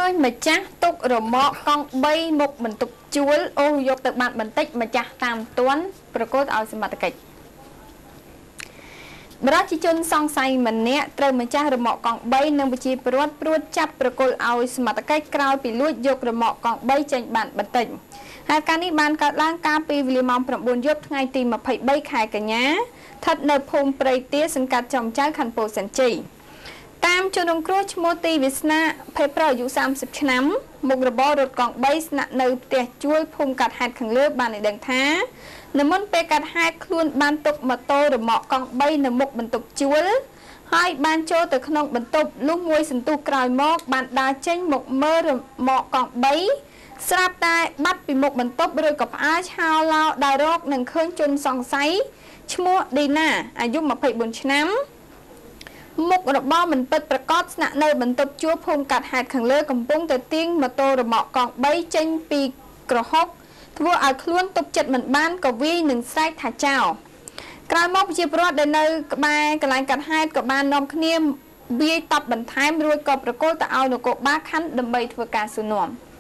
ញម្ចាស់ទុករមាក់កង់3មុខបន្ទប់ជួលអូយកទៅបានបន្តិចម្ចាស់តាមទាន់ប្រកួតឲ្យសមត្ថកិច្ចប្រជាជនសង្ស័យម្នាក់ត្រូវម្ចាស់រមាក់កង់3និងប្រជាពលរដ្ឋព្រួតចាប់ប្រកុលឲ្យសមត្ថកិច្ចក្រោយពីលួចយករមាក់កង់3ចេញបានបន្តិចហេតុការណ៍នេះបានកើតឡើងកាលពីវេលាម៉ោង 9 យប់ថ្ងៃទី 23 ខែកញ្ញាស្ថិតនៅភូមិព្រៃទាសង្កាត់ចំចៅខណ្ឌពោធិ៍សែនជ័យតាមជនរងគ្រោះឈ្មោះទីវាសនាភេប្រអាយុ 30 ឆ្នាំមុខរបររត់កង់3ស្នាក់នៅផ្ទះជួលភូមិកាត់ហេតុខាងលើបានឲ្យដឹងថានៅមុនពេលកាត់ហេតុខ្លួនបានទុកម៉ូតូរមាក់កង់3នៅមុខបន្ទប់ជួលហើយបានចូលទៅក្នុងបន្ទប់លុះមួយសន្ទុះក្រោយមកបានដើរចេញមកមើលរមាក់កង់3ស្រាប់តែបាត់ពីមុខបន្ទប់ឬក៏ផ្អើលឆោឡោដើររកនឹងឃើញជនសង្ស័យឈ្មោះឌីណាអាយុ 24 ឆ្នាំមុខរបរមិនពិតប្រកបស្នាក់នៅបន្ទប់ជួលភូមិកាត់ហេតុខាងលើកំពុងតែទាញម៉ូតូរមាក់កង់3ចេញពីក្រហុកធ្វើឲ្យខ្លួនទប់ចិត្តមិនបានក៏វាយនឹងស្រែកថាចោលក្រោយមកប្រជាពលរដ្ឋដែលនៅក្បែរកន្លែងកាត់ហេតុក៏បាននាំគ្នាវាយតបបន្ថែមរួចក៏ប្រកល់ទៅឲ្យនគរបាលខណ្ឌដើម្បីធ្វើការសួរនាំ